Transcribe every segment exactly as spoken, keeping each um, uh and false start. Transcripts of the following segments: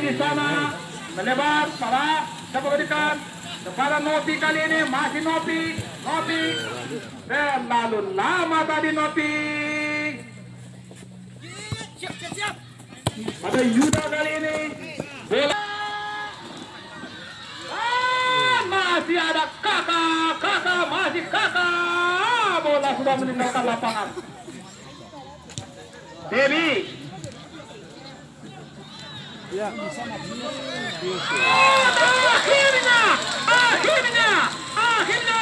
di sana melebar salah dapat berikan kepada Nopi kali ini masih Nopi Nopi dan lalu lama tadi Nopi pada Yuda kali ini bola ah, masih ada kakak kakak masih kakak bola sudah meninggalkan lapangan. Devi Ya. akhirnya akhirnya akhirnya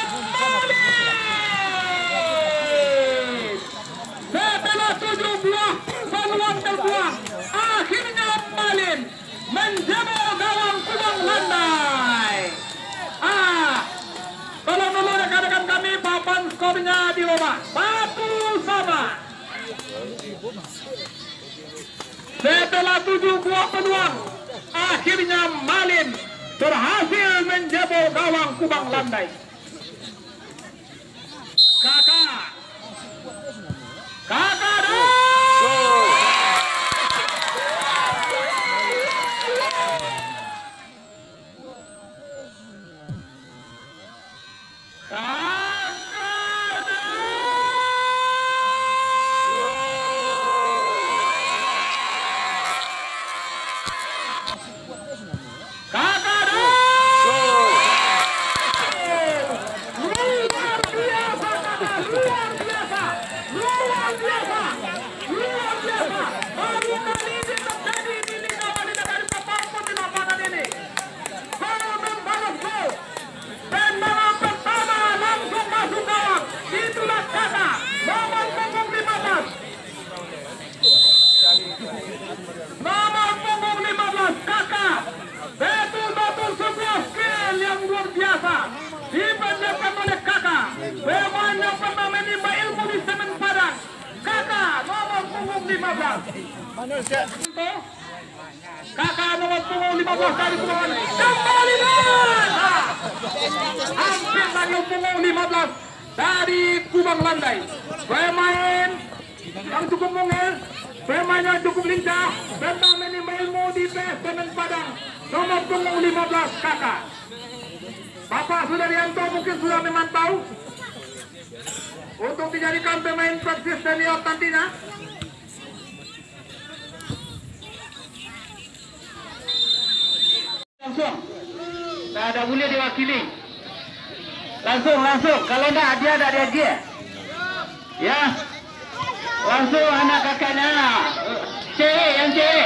Malin setelah tujuh buah peluang terbuang akhirnya Malin menjebol gawang Kubang Landai. Ah, kalau dulu rekan-rekan kami papan skornya dirubah satu sama. Setelah tujuh buah peluang, akhirnya Malin berhasil menjebol gawang Kubang Landai. Kakak, kakak dong. Dipanjatkan oleh kakak pemain yang pernah menimba ilmu di Semen Padang. Kakak nomor punggung lima belas kakak nomor punggung lima belas dari Kubang kembali hampir dari punggung lima belas dari Kubang Landai. Pemain yang cukup mungil, pemain yang cukup lincah, pernah menimba ilmu di P S Semen Padang, nomor punggung lima belas kakak. Bapak Sudaryanto mungkin sudah memantau untuk dijadikan pemain praktis senior nantinya. Langsung, tidak ada boleh diwakili. Langsung, langsung. Kalau tidak dia, tidak dia dia. Ya, langsung anak kakaknya. Cewek, yang cewek.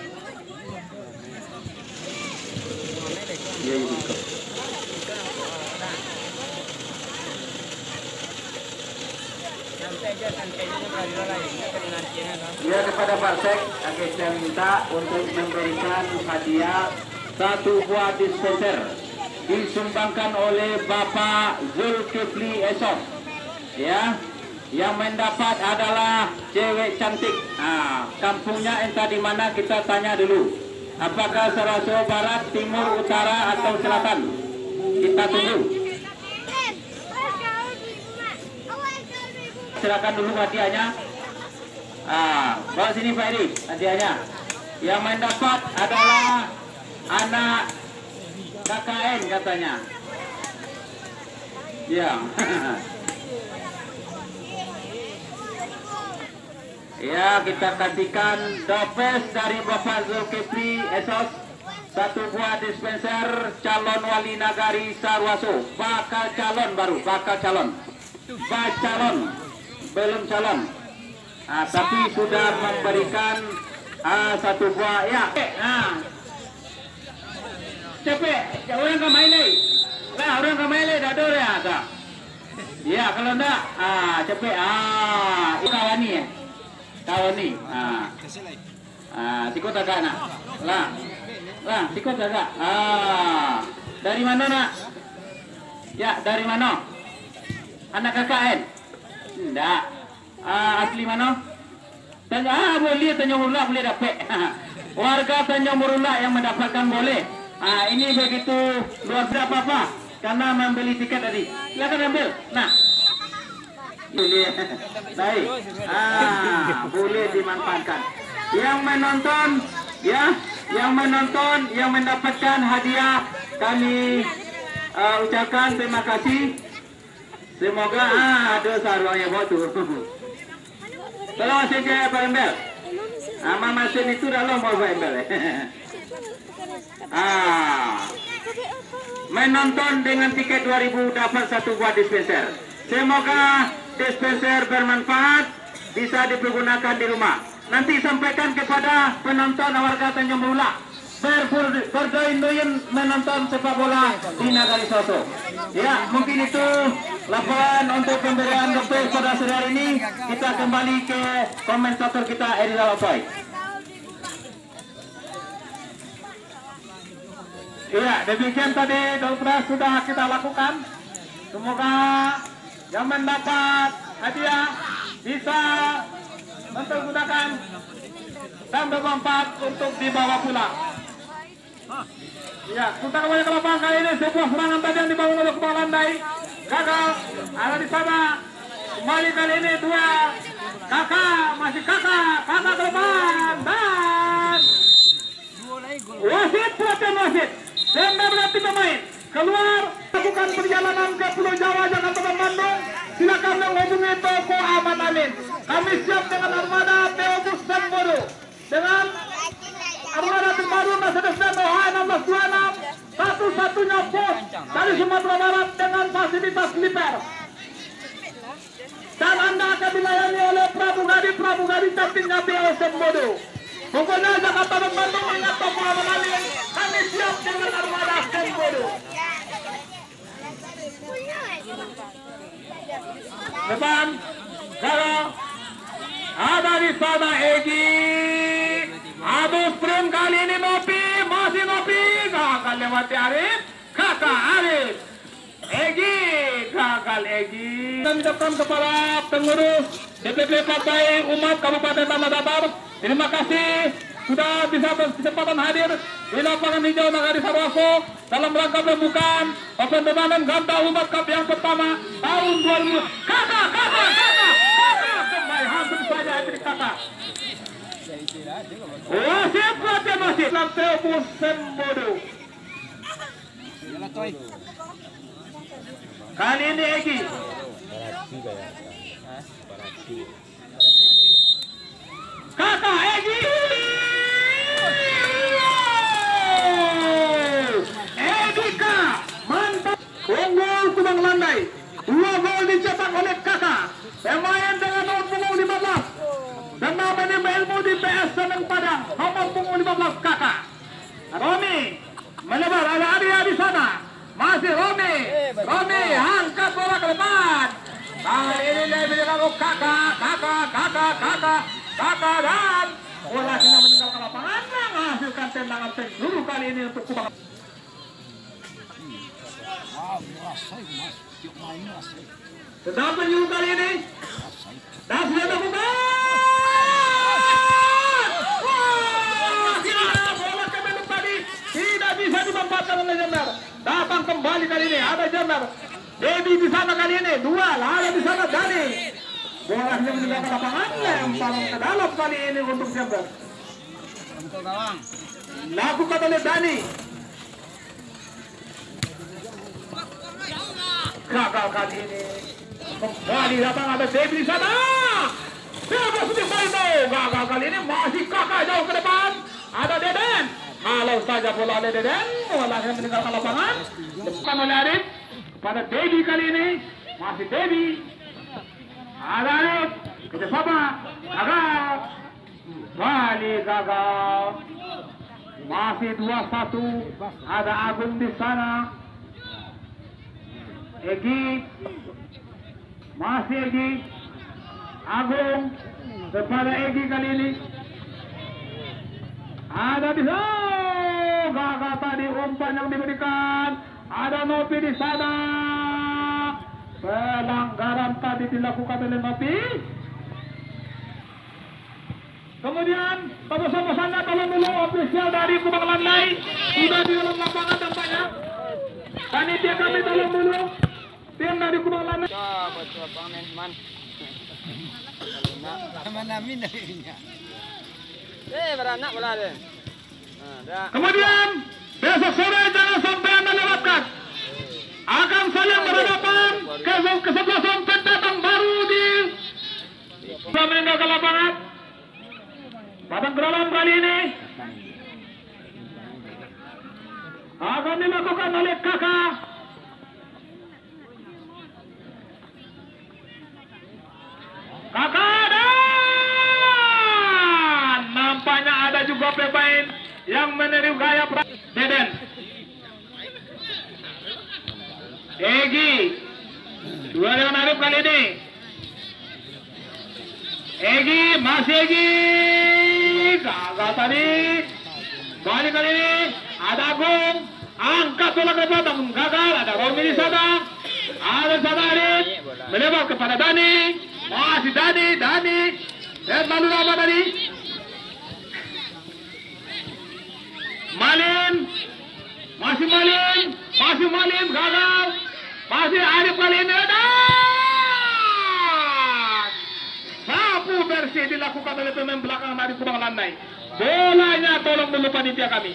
Ya, kepada Pak Sek, akan saya minta untuk memberikan hadiah satu buah dispenser disumbangkan oleh Bapak Zulkifli Esok. Ya, yang mendapat adalah cewek cantik. Nah, kampungnya entah di mana, kita tanya dulu. Apakah Saraso Barat, Timur, Utara atau Selatan? Kita tunggu. Silakan dulu hadiahnya. Ah, bawa sini Pak Edi, hadiahnya. Yang mendapat adalah anak K K N katanya. Ya. Ya, kita kasihkan dopes dari Bapak Zulkifli Esos, satu buah dispenser calon wali nagari Sarwaso, bakal calon baru, bakal calon, bakal calon. Belum calon, ah, tapi sudah memberikan ah, satu buah ya. Nah, cepet, orang ke main lagi, lah orang ke main lagi, dah dor ya, tak? Ya kalau enggak, ah cepet, ah ini kawan ni, kawan ni, ah, ah tikut agak nak, lah, lah tikut agak, ah dari mana nak? Ya dari mana? Anak K K N? Tidak. Ah, asli mana? Tanya, ah, boleh Tanjung Murula boleh dapat. Warga Tanjung Murula yang mendapatkan boleh. Ah, ini begitu luar biasa apa? Karena membeli tiket tadi. Silakan ambil. Nah, boleh. Baik. Ah, boleh dimanfaatkan. Yang menonton, ya, yang menonton, yang mendapatkan hadiah, kami uh, ucapkan terima kasih. Semoga ah, ada sarungnya buat tu. Kalau masih ke Pak Embel, ama mesin itu dalam mau Pak Embel. Ah, menonton dengan tiket dua ribu dapat satu buah dispenser. Semoga dispenser bermanfaat, bisa dipergunakan di rumah. Nanti sampaikan kepada penonton warga Tanjung Beula berdoin-doin menonton sepak bola di Nagari Soso. Ya, mungkin itu laporan untuk pemberian dokter pada sore hari ini. Kita kembali ke komentator kita Eri Lawapai. Iya, demikian tadi dokter sudah kita lakukan. Semoga yang mendapat hadiah bisa mempergunakan dan bermanfaat untuk dibawa pulang. Ya, kita kembali ke lapangan kali ini. Sebuah serangan tadi yang dibangun oleh kepala landai gagal, ada di sana. Kembali kali ini dua kakak, masih kakak, kakak ke depan dan wasit, pelatihan wasit dan berarti pemain keluar lakukan perjalanan ke Pulau Jawa Jakarta dan Bandung. Silakan menghubungi Toko Ahmad Amin. Kami siap dengan armada Teobus dan Bodo dengan armada terbaru Mercedes-Benz O H enam belas dua puluh enam, satu-satunya bos dari Sumatera Barat dengan fasilitas sleeper. Dan Anda akan dilayani oleh Prabu Gadi, Prabu Gadi cantiknya B O Sembodo. Pokoknya Jakarta dan Bandung ingat Toko Ahmad Amin. Kami siap dengan armada Sembodo. Depan, kalau ada di sana Egi, Abu sprint kali ini Nopi, masih Nopi, gagal lewati Arif, kakak Arif, Egi, gagal Egi. Dan depan kepala pengurus D P P Partai Umat Kabupaten Tanah Datar, terima kasih sudah bisa berkesempatan hadir di lapangan hijau Nagari Sarwaso dalam rangka pembukaan Open Turnamen Ganda Umat Cup yang pertama tahun dua ribu. Kakak, kakak, kakak, kakak, kembali hampir saja dari kakak. Wasit pelatihan wasit Teobus Sembodo. Kali ini Egi. Kakak Egi. Egika mantap. Unggul Kubang Landai. Dua gol dicetak oleh kakak. Pemain dengan nomor punggung lima belas. Dan namanya berilmu di P S Seneng Padang. Nomor punggung lima belas kakak. Romi melebar, ada Arya di sana. Masih Romi. Romi angkat bola ke depan. Kali ini lebih lalu kakak, kakak, kakak, kakak, kakak dan bola sudah meninggalkan lapangan menghasilkan tendangan penjuru kali ini untuk Kubang. Sedang penjuru kali ini dan sudah terbuka. Bola kembali tadi tidak bisa dimanfaatkan oleh Jember. Datang kembali kali ini ada Jember. Dedi di sana kali ini dua, lalu di sana Dani. Bola yang meninggalkan lapangan lempar ke dalam kali ini untuk Jember. Untuk gawang. Lakukan oleh Dani. Gagal kali ini. Kembali datang ada Devi di sana. Bebas di Maino. Gagal kali ini masih kakak jauh ke depan. Ada Deden. Kalau saja bola oleh Deden, bola yang meninggalkan lapangan. Depan oleh Arif. Kepada Devi kali ini. Masih Devi. Ada Arif. Kerjasama. Gagal. Kembali gagal. Masih dua satu. Ada Agung di sana. Egi, masih Egi, Agung kepada Egi kali ini. Ada di sana, oh, gagal tadi umpan yang diberikan. Ada Nopi di sana. Pelanggaran tadi dilakukan oleh Nopi. Kemudian pesan-pesannya tolong dulu ofisial dari Kubang Landai sudah di dalam lapangan tampaknya. Panitia kami tolong dulu. Tim dari Kubang Landai. Coba coba panen man. Mana min darinya. Eh beranak bola dia. Nah, dah. Kemudian besok sore jangan sampai Anda lewatkan. Akan saling berhadapan ke kesebelasan pendatang baru di sudah meninggalkan lapangan. Padang Geralam kali ini akan dilakukan oleh kakak. Kakak dan nampaknya ada juga pemain yang meniru gaya Deden. Egi dua dengan Arif kali ini. Egi masih Egi gagal tadi. Balik kali ini ada Agung angkat bola ke belakang gagal. Ada Romi di sana. Ada sana Arif melebar kepada Dani. Masih Dani Dani dan lalu apa tadi? Malin masih Malin masih Malin gagal. Masih Arif kali ini dan sapu bersih dilakukan oleh pemain belakang dari Kubang Landai. Bolanya tolong dulu panitia kami.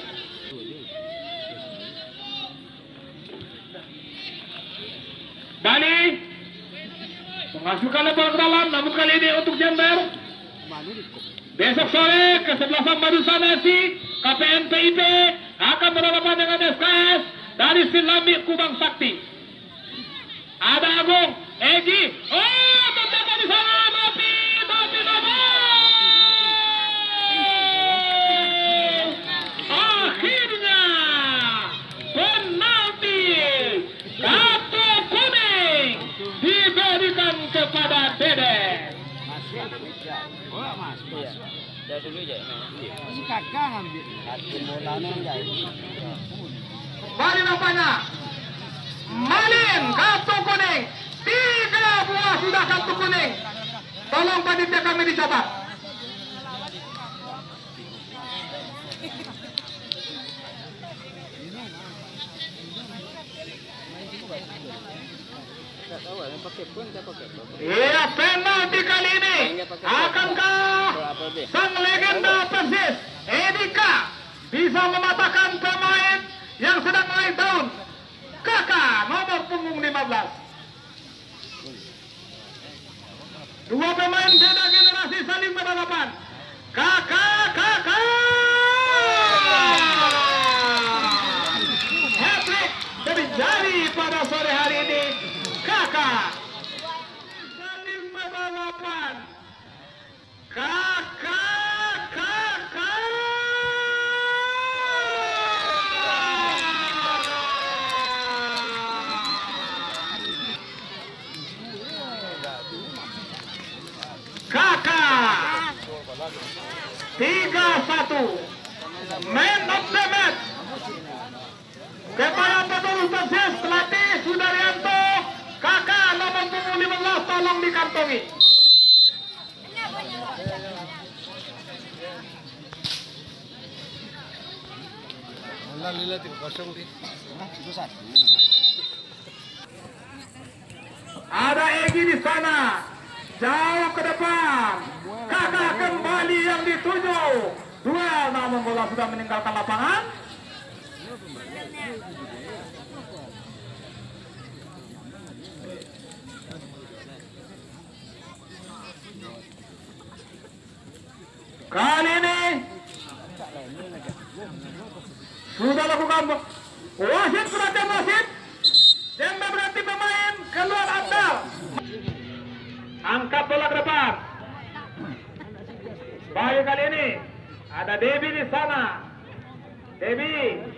Bani menghasilkan bola ke dalam, namun kali ini untuk Jember. Besok sore kesebelasan Madusa Nasi K P N P I P akan berhadapan dengan S K S dari Silami Kubang Sakti. Ada Agung, Egi, oh terjadi di sana, tapi tapi tapi akhirnya penalti kartu kuning diberikan kepada Dede. Dah dulu je. Si kakak ngambil. Bali nampaknya Malin kartu kuning, tiga buah sudah kartu kuning. Tolong panitia kami dicatat. Tak tahu lah, pakai pun tak pakai. Iya, penalti kali ini. Akankah sang legenda Persis Edika bisa mematahkan pemain yang sedang naik daun? Kakak nomor punggung lima belas. Dua pemain beda generasi saling berhadapan. Kakak, kakak. Hat-trick terjadi pada sore hari ini. Kakak saling berhadapan. Kakak, kakak. Kakak tiga satu man of the match kepada peturut Persis pelatih Sudaryanto. Kakak nomor punggung lima belas tolong dikantongi. Ada Egi di sana. Jauh ke depan. Kakak kembali yang dituju. Duel namun bola sudah meninggalkan lapangan. Kali ini sudah lakukan wasit perhatian wasit. Jember berarti pemain keluar andal. Angkat bola ke depan. Baik kali ini ada Debi di sana. Debi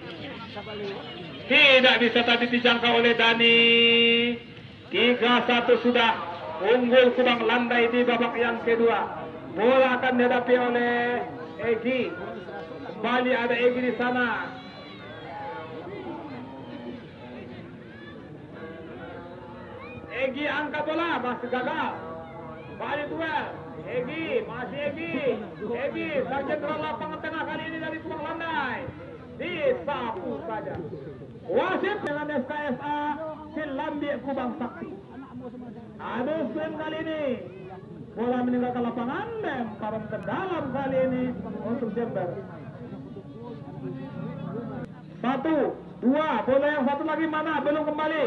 tidak bisa tadi dijangkau oleh Dani. tiga satu sudah unggul Kubang Landai di babak yang kedua. Bola akan dihadapi oleh Egi. Kembali ada Egi di sana. Egi angkat bola masih gagal. Balik duel. Egi masih Egi. Egi sang jenderal lapangan tengah kali ini dari Kubang Landai. Disapu saja. Wasit dengan S K S A Silambi Kubang Sakti. Ada swing kali ini. Bola meninggalkan lapangan, lemparan ke dalam kali ini untuk Jember. Satu, dua, bola yang satu lagi mana? Belum kembali.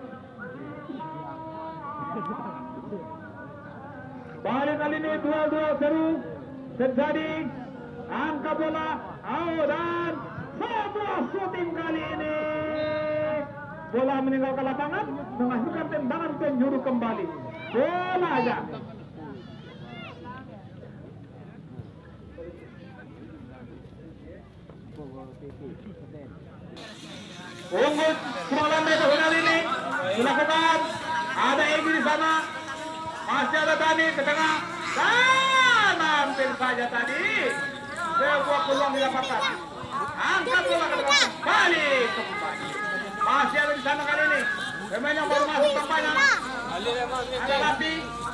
Balik kali ini dua-dua seru terjadi. Angkat bola, out dan sebuah shooting kali ini. Bola meninggalkan lapangan, menghasilkan tendangan penjuru kembali. Bola aja. Unggul sembilan meter final ini dilakukan. Ada Egy di sana, masih ada Dani ke tengah. Dan hampir saja tadi sebuah peluang didapatkan. Angkat bola ke depan, balik kembali. Masih ada di sana kali ini. Pemain yang baru masuk tampaknya. Ada Lapi.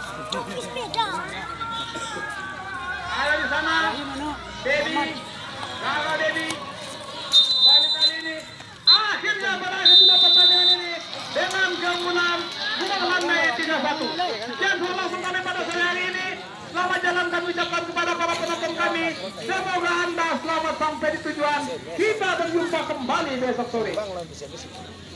Ada di sana. Devi. Kakak Devi. Balik kali ini. Akhirnya berakhir sudah pertandingan ini dengan keunggulan Bumalandai tiga satu. Dan langsung kami pada sore hari ini. Selamat jalan kami ucapkan kepada para penonton kami. Semoga Anda selamat sampai di tujuan. Kita berjumpa kembali besok sore.